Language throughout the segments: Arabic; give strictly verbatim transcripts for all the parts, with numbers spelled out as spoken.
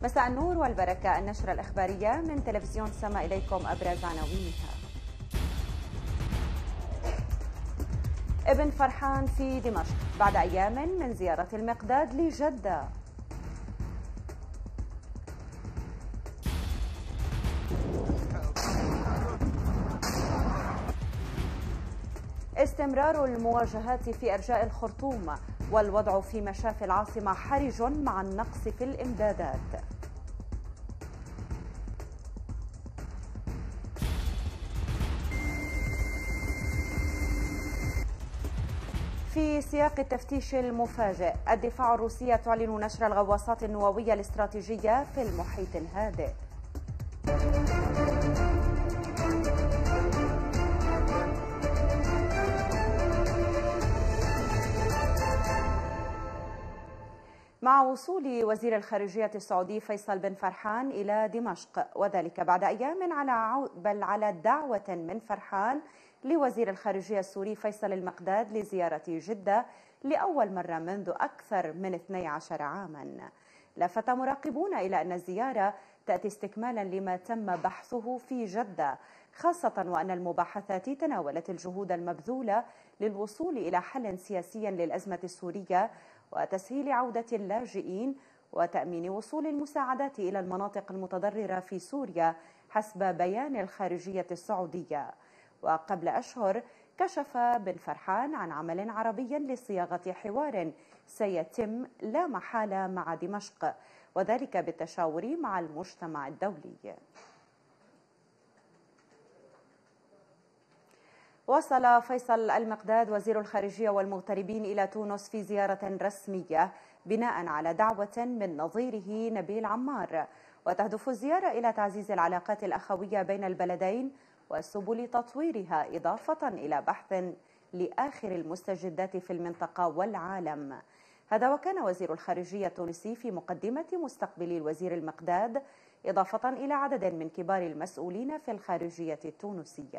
مساء النور والبركة. النشرة الإخبارية من تلفزيون سما، إليكم أبرز عناوينها. ابن فرحان في دمشق بعد أيام من زيارة المقداد لجدة. استمرار المواجهات في أرجاء الخرطوم والوضع في مشافي العاصمة حرج مع النقص في الإمدادات. في سياق التفتيش المفاجئ، الدفاع الروسية تعلن نشر الغواصات النووية الاستراتيجية في المحيط الهادئ. مع وصول وزير الخارجية السعودي فيصل بن فرحان إلى دمشق، وذلك بعد أيام على عو... بل على دعوة من فرحان لوزير الخارجية السوري فيصل المقداد لزيارة جدة لأول مرة منذ أكثر من اثني عشر عاما. لفت مراقبون إلى أن الزيارة تأتي استكمالا لما تم بحثه في جدة، خاصة وأن المباحثات تناولت الجهود المبذولة للوصول إلى حل سياسي للأزمة السورية وتسهيل عودة اللاجئين وتأمين وصول المساعدات إلى المناطق المتضررة في سوريا حسب بيان الخارجية السعودية. وقبل أشهر كشف بن فرحان عن عمل عربي لصياغة حوار سيتم لا محالة مع دمشق، وذلك بالتشاور مع المجتمع الدولي. وصل فيصل المقداد وزير الخارجية والمغتربين إلى تونس في زيارة رسمية بناء على دعوة من نظيره نبيل عمار، وتهدف الزيارة إلى تعزيز العلاقات الأخوية بين البلدين وسبل تطويرها، إضافة إلى بحث لآخر المستجدات في المنطقة والعالم. هذا وكان وزير الخارجية التونسي في مقدمة مستقبل الوزير المقداد، إضافة إلى عدد من كبار المسؤولين في الخارجية التونسية.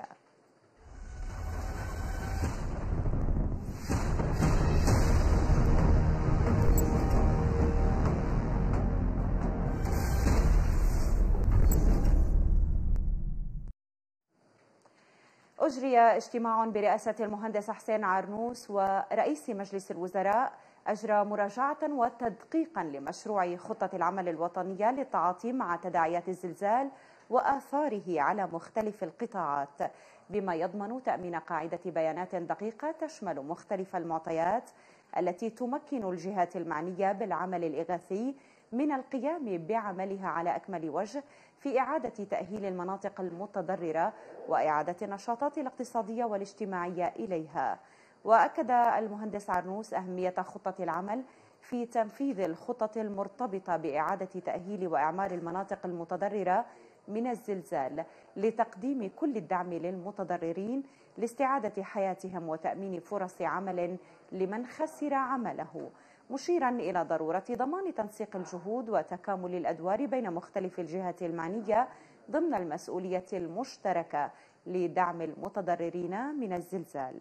أجري اجتماع برئاسة المهندس حسين عرنوس ورئيس مجلس الوزراء أجرى مراجعة وتدقيقا لمشروع خطة العمل الوطنية للتعاطي مع تداعيات الزلزال وآثاره على مختلف القطاعات، بما يضمن تأمين قاعدة بيانات دقيقة تشمل مختلف المعطيات التي تمكن الجهات المعنية بالعمل الإغاثي من القيام بعملها على أكمل وجه في إعادة تأهيل المناطق المتضررة وإعادة النشاطات الاقتصادية والاجتماعية إليها. وأكد المهندس عرنوس أهمية خطة العمل في تنفيذ الخطط المرتبطة بإعادة تأهيل وإعمار المناطق المتضررة من الزلزال لتقديم كل الدعم للمتضررين لاستعادة حياتهم وتأمين فرص عمل لمن خسر عمله، مشيرا إلى ضرورة ضمان تنسيق الجهود وتكامل الأدوار بين مختلف الجهات المعنية ضمن المسؤولية المشتركة لدعم المتضررين من الزلزال.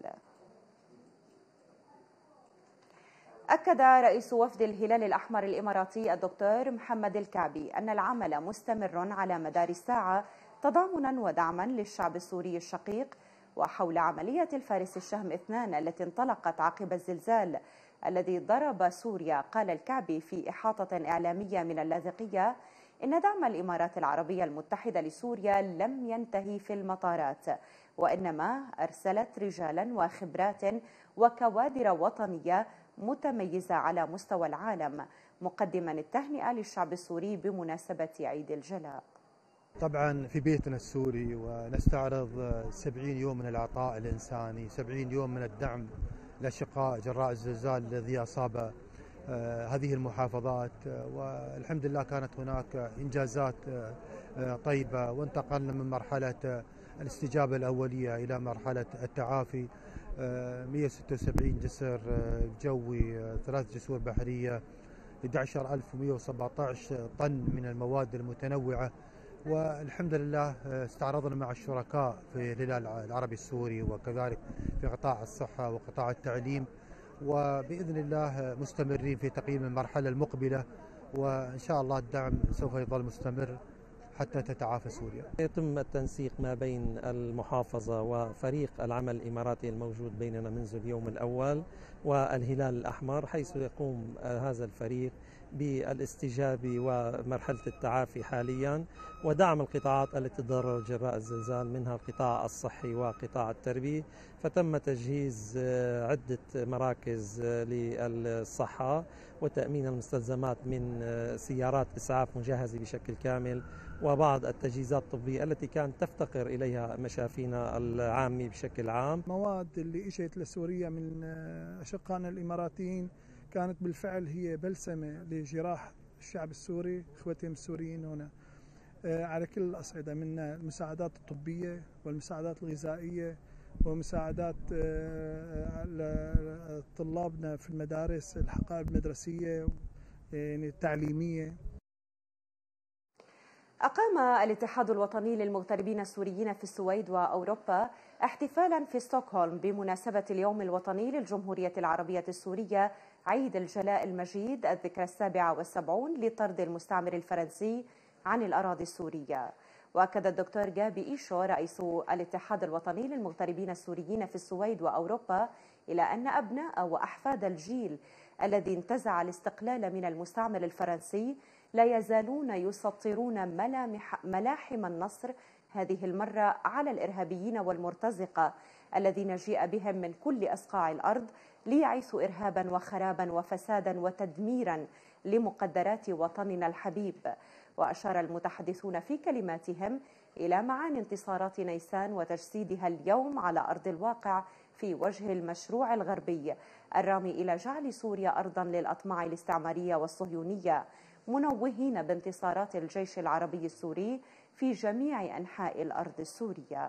أكد رئيس وفد الهلال الأحمر الإماراتي الدكتور محمد الكعبي أن العمل مستمر على مدار الساعة تضامنا ودعما للشعب السوري الشقيق وحول عملية الفارس الشهم اثنان التي انطلقت عقب الزلزال الذي ضرب سوريا. قال الكعبي في إحاطة إعلامية من اللاذقية إن دعم الإمارات العربية المتحدة لسوريا لم ينتهي في المطارات، وإنما أرسلت رجالا وخبرات وكوادر وطنية متميزة على مستوى العالم، مقدما التهنئة للشعب السوري بمناسبة عيد الجلاء. طبعا في بيتنا السوري ونستعرض سبعين يوم من العطاء الإنساني، سبعين يوم من الدعم للأشقاء جراء الزلزال الذي أصاب هذه المحافظات، والحمد لله كانت هناك إنجازات طيبة، وانتقلنا من مرحلة الاستجابة الأولية إلى مرحلة التعافي. مئة وستة وسبعين جسر جوي، ثلاث جسور بحرية، أحد عشر ألف ومئة وسبعة عشر طن من المواد المتنوعة، والحمد لله استعرضنا مع الشركاء في الهلال العربي السوري وكذلك في قطاع الصحة وقطاع التعليم وبإذن الله مستمرين في تقييم المرحلة المقبلة، وإن شاء الله الدعم سوف يظل مستمر حتى تتعافى سوريا. يتم التنسيق ما بين المحافظة وفريق العمل الإماراتي الموجود بيننا منذ اليوم الأول والهلال الأحمر، حيث يقوم هذا الفريق بالاستجابة ومرحلة التعافي حاليا ودعم القطاعات التي تضرر جراء الزلزال، منها القطاع الصحي وقطاع التربية. فتم تجهيز عدة مراكز للصحة وتأمين المستلزمات من سيارات إسعاف مجهزة بشكل كامل وبعض التجهيزات الطبية التي كانت تفتقر إليها مشافينا العامة بشكل عام. المواد اللي اجت لسوريا من أشقائنا الإماراتيين كانت بالفعل هي بلسمة لجراح الشعب السوري، إخوتهم السوريين هنا على كل الأصعدة، من المساعدات الطبية والمساعدات الغذائية ومساعدات طلابنا في المدارس، الحقائب المدرسية يعني التعليمية. أقام الاتحاد الوطني للمغتربين السوريين في السويد وأوروبا احتفالا في ستوكهولم بمناسبة اليوم الوطني للجمهورية العربية السورية عيد الجلاء المجيد الذكرى السابعة والسبعون لطرد المستعمر الفرنسي عن الأراضي السورية. وأكد الدكتور جابي إيشو رئيس الاتحاد الوطني للمغتربين السوريين في السويد وأوروبا إلى أن أبناء وأحفاد الجيل الذي انتزع الاستقلال من المستعمر الفرنسي لا يزالون يسطرون ملامح ملاحم النصر، هذه المرة على الإرهابيين والمرتزقة الذين جيء بهم من كل أصقاع الأرض ليعيثوا إرهابا وخرابا وفسادا وتدميرا لمقدرات وطننا الحبيب. وأشار المتحدثون في كلماتهم إلى معاني انتصارات نيسان وتجسيدها اليوم على أرض الواقع في وجه المشروع الغربي الرامي إلى جعل سوريا أرضا للأطماع الاستعمارية والصهيونية، منوهين بانتصارات الجيش العربي السوري في جميع أنحاء الأرض السورية.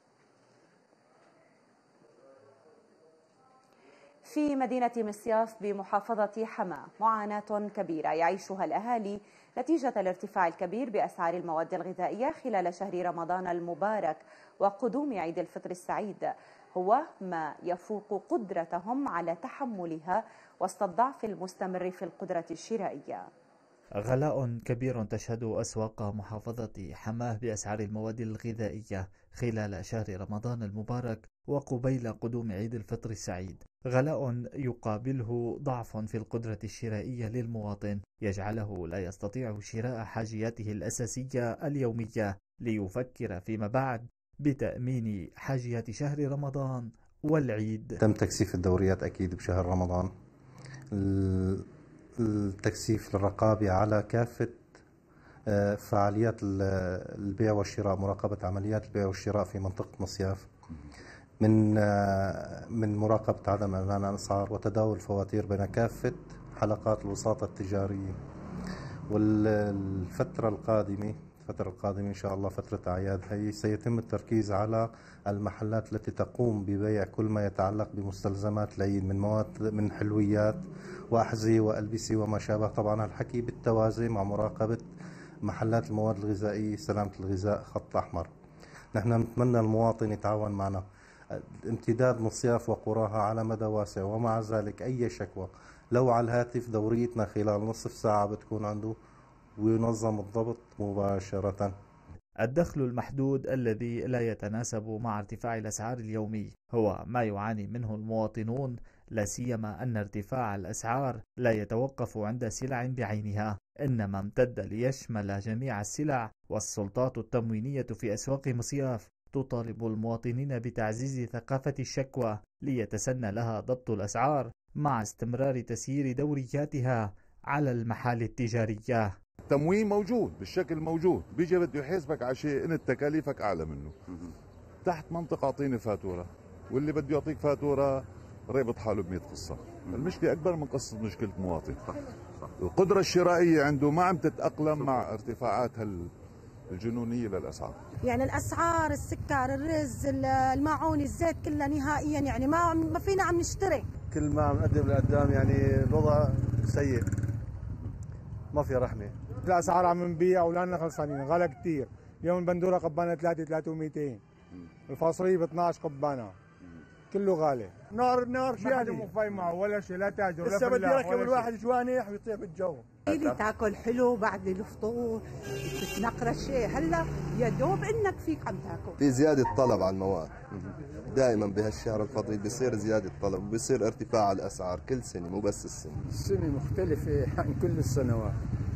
في مدينة مصياف بمحافظة حماة معاناة كبيرة يعيشها الأهالي نتيجة الارتفاع الكبير بأسعار المواد الغذائية خلال شهر رمضان المبارك وقدوم عيد الفطر السعيد، هو ما يفوق قدرتهم على تحملها وسط الضعف المستمر في القدرة الشرائية. غلاء كبير تشهد أسواق محافظة حماة بأسعار المواد الغذائية خلال شهر رمضان المبارك وقبيل قدوم عيد الفطر السعيد، غلاء يقابله ضعف في القدرة الشرائية للمواطن يجعله لا يستطيع شراء حاجياته الأساسية اليومية ليفكر فيما بعد بتأمين حاجيات شهر رمضان والعيد. تم تكثيف الدوريات أكيد بشهر رمضان، التكثيف للرقابة على كافة فعاليات البيع والشراء، مراقبة عمليات البيع والشراء في منطقة مصياف، من من مراقبة عدم إعلان الأسعار وتداول الفواتير بين كافة حلقات الوساطة التجارية. والفترة القادمة الفترة القادمة إن شاء الله فترة أعياد، هي سيتم التركيز على المحلات التي تقوم ببيع كل ما يتعلق بمستلزمات العيد من مواد من حلويات وأحذية وألبسة وما شابه. طبعا الحكي بالتوازي مع مراقبة محلات المواد الغذائية، سلامة الغذاء، خط أحمر. نحن نتمنى المواطن يتعاون معنا، امتداد مصياف وقراها على مدى واسع، ومع ذلك أي شكوى لو على الهاتف دوريتنا خلال نصف ساعة بتكون عنده وينظم الضبط مباشرة. الدخل المحدود الذي لا يتناسب مع ارتفاع الأسعار اليومي هو ما يعاني منه المواطنون، لا سيما أن ارتفاع الأسعار لا يتوقف عند سلع بعينها، إنما امتد ليشمل جميع السلع. والسلطات التموينية في أسواق مصياف تطالب المواطنين بتعزيز ثقافة الشكوى ليتسنى لها ضبط الأسعار مع استمرار تسيير دورياتها على المحال التجارية. التموين موجود بالشكل موجود، بيجي بده يحاسبك على شيء انت تكاليفك اعلى منه. تحت منطقه اعطيني فاتوره، واللي بده يعطيك فاتوره رابط حاله ب مئة قصه. المشكله اكبر من قصه مشكله المواطن. القدره الشرائيه عنده ما عم تتاقلم مع ارتفاعات الجنونيه للاسعار. يعني الاسعار، السكر، الرز، الماعون، الزيت، كلها نهائيا يعني ما ما فينا عم نشتري. كل ما عم نقدم لقدام يعني الوضع سيء، ما في رحمه. الاسعار عم نبيع ولا خلصانين، غلا كثير. اليوم البندوره قبانه ثلاثة ثلاثة ومئتين، الفاصوليا ب اثنعش قبانه، كله غالي. نار نار شيء هذا مو فاهم معه ولا شيء، لا تاجر ولا لسه بدي فلاح اركب الواحد جوانح ويطير بالجو. اللي تاكل حلو بعد الفطور تتنقرش، هلا يا دوب انك فيك عم تاكل. في زياده طلب على المواد دائما بهالشهر الفضيل، بيصير زياده طلب وبيصير ارتفاع الاسعار كل سنه مو بس السنه. السنه مختلفه عن كل السنوات.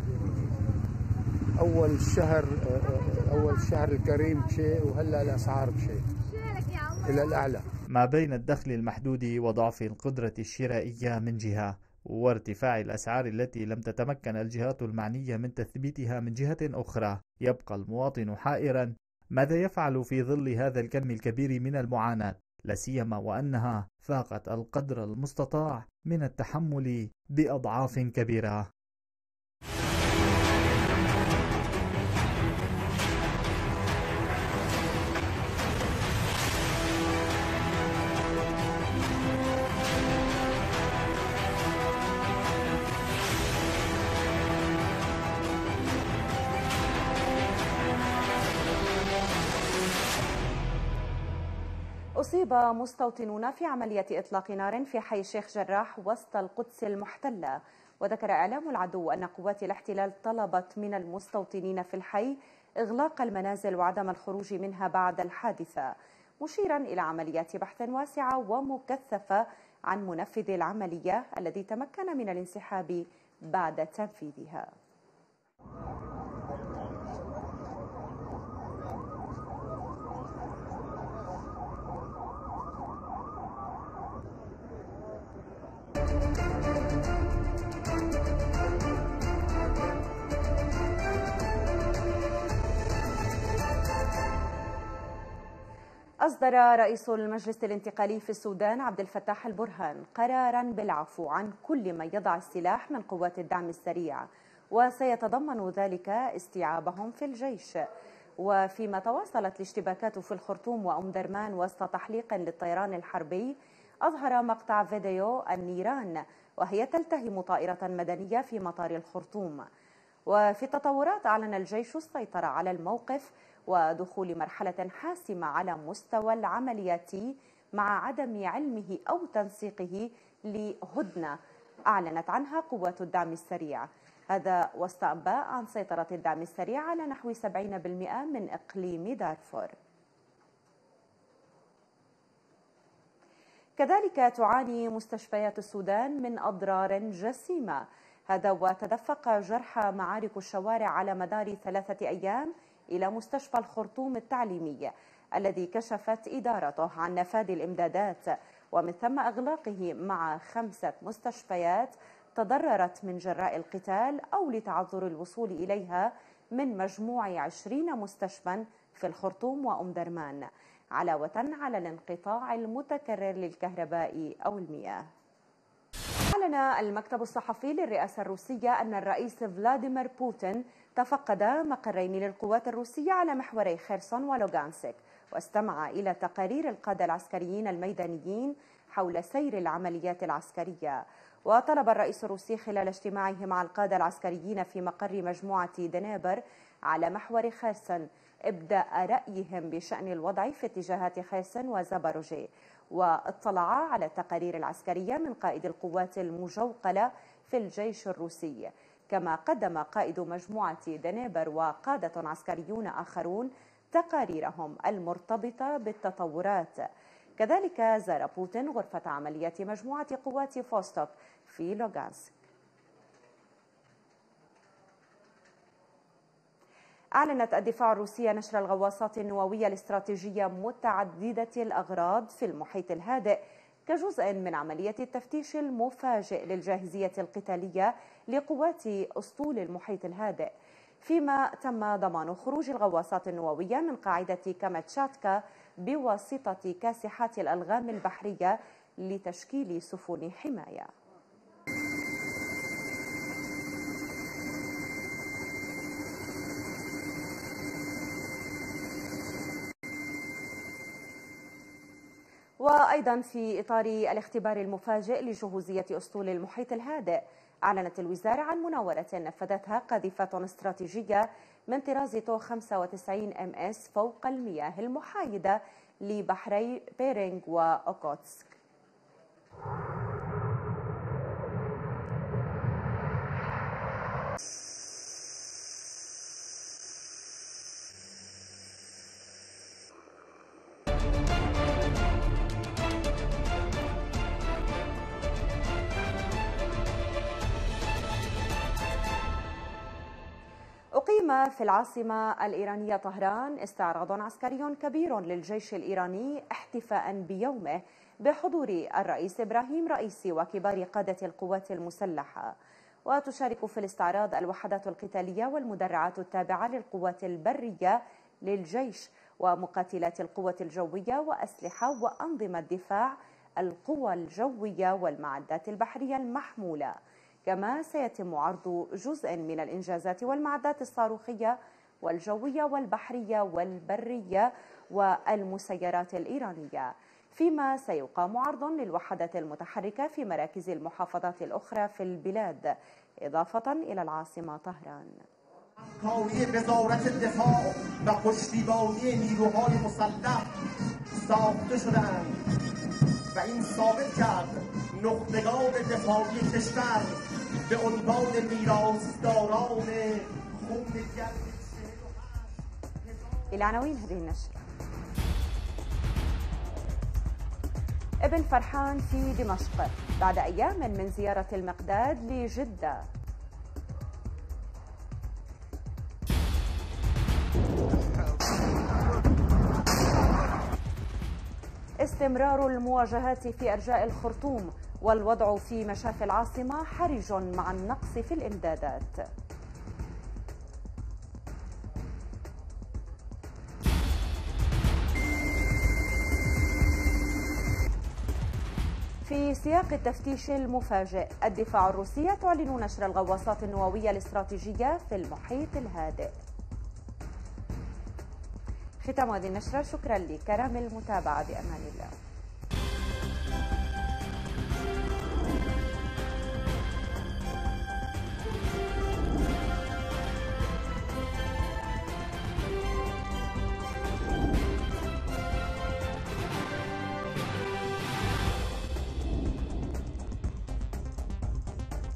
اول الشهر اول الشهر الكريم بشيء وهلا الاسعار بشيء الى الاعلى. ما بين الدخل المحدود وضعف القدرة الشرائية من جهة وارتفاع الأسعار التي لم تتمكن الجهات المعنية من تثبيتها من جهة أخرى، يبقى المواطن حائرا ماذا يفعل في ظل هذا الكم الكبير من المعاناة، لا سيما وأنها فاقت القدر المستطاع من التحمل بأضعاف كبيرة. أصيب مستوطنون في عملية إطلاق نار في حي الشيخ جراح وسط القدس المحتلة. وذكر إعلام العدو أن قوات الاحتلال طلبت من المستوطنين في الحي إغلاق المنازل وعدم الخروج منها بعد الحادثة، مشيرا إلى عمليات بحث واسعة ومكثفة عن منفذ العملية الذي تمكن من الانسحاب بعد تنفيذها. أصدر رئيس المجلس الانتقالي في السودان عبد الفتاح البرهان قراراً بالعفو عن كل من يضع السلاح من قوات الدعم السريع، وسيتضمن ذلك استيعابهم في الجيش. وفيما تواصلت الاشتباكات في الخرطوم وأم درمان وسط تحليق للطيران الحربي، أظهر مقطع فيديو النيران وهي تلتهم طائرة مدنية في مطار الخرطوم. وفي التطورات أعلن الجيش السيطرة على الموقف ودخول مرحلة حاسمة على مستوى العمليات مع عدم علمه أو تنسيقه لهدنة أعلنت عنها قوات الدعم السريع. هذا وسط أنباء عن سيطرة الدعم السريع على نحو سبعين بالمئة من إقليم دارفور. كذلك تعاني مستشفيات السودان من أضرار جسيمة، هذا وتدفق جرحى معارك الشوارع على مدار ثلاثة أيام إلى مستشفى الخرطوم التعليمي الذي كشفت إدارته عن نفاذ الإمدادات، ومن ثم إغلاقه مع خمسة مستشفيات تضررت من جراء القتال أو لتعذر الوصول إليها من مجموع عشرين مستشفى في الخرطوم وأم درمان، علاوة على الانقطاع المتكرر للكهرباء أو المياه. أعلن المكتب الصحفي للرئاسة الروسية أن الرئيس فلاديمير بوتين تفقد مقرين للقوات الروسية على محوري خيرسون ولوغانسك، واستمع إلى تقارير القادة العسكريين الميدانيين حول سير العمليات العسكرية. وطلب الرئيس الروسي خلال اجتماعه مع القادة العسكريين في مقر مجموعة دنيبر على محور خيرسون إبداء رأيهم بشأن الوضع في اتجاهات خيرسون وزاباروجي، واطلع على التقارير العسكرية من قائد القوات المجوقلة في الجيش الروسي. كما قدم قائد مجموعة دنيبر وقادة عسكريون آخرون تقاريرهم المرتبطة بالتطورات. كذلك زار بوتين غرفة عمليات مجموعة قوات فوستوك في لوغانسك. أعلنت الدفاع الروسي نشر الغواصات النووية الاستراتيجية متعددة الأغراض في المحيط الهادئ كجزء من عملية التفتيش المفاجئ للجاهزية القتالية لقوات أسطول المحيط الهادئ، فيما تم ضمان خروج الغواصات النووية من قاعدة كامتشاتكا بواسطة كاسحات الألغام البحرية لتشكيل سفن حماية. وأيضا في إطار الاختبار المفاجئ لجهوزية أسطول المحيط الهادئ، أعلنت الوزارة عن مناورة نفذتها قاذفة استراتيجية من طراز تو خمسة وتسعين ام اس فوق المياه المحايدة لبحري بيرينغ وأوكوتسك. أقيم في العاصمة الإيرانية طهران استعراض عسكري كبير للجيش الإيراني احتفاء بيومه بحضور الرئيس إبراهيم رئيسي وكبار قادة القوات المسلحة. وتشارك في الاستعراض الوحدات القتالية والمدرعات التابعة للقوات البرية للجيش ومقاتلات القوة الجوية وأسلحة وأنظمة دفاع القوى الجوية والمعدات البحرية المحمولة. كما سيتم عرض جزء من الإنجازات والمعدات الصاروخية والجوية والبحرية والبرية والمسيرات الإيرانية، فيما سيقام عرض للوحدات المتحركة في مراكز المحافظات الأخرى في البلاد إضافة إلى العاصمة طهران. کاری وزارت دفاع و پشتیبانی نیروهای مسلح ساخته شده‌اند و این ثابت کرد نخبگان دفاعی کشور به عنوان میراثداران خون گرم. إلى عناوين هذه النشرة. ابن فرحان في دمشق بعد أيام من زيارة المقداد لجدة. استمرار المواجهات في أرجاء الخرطوم والوضع في مشافي العاصمة حرج مع النقص في الإمدادات. في سياق التفتيش المفاجئ، الدفاع الروسية تعلن نشر الغواصات النووية الاستراتيجية في المحيط الهادئ. ختام هذه النشرة، شكرا لكرم المتابعة، بأمان الله.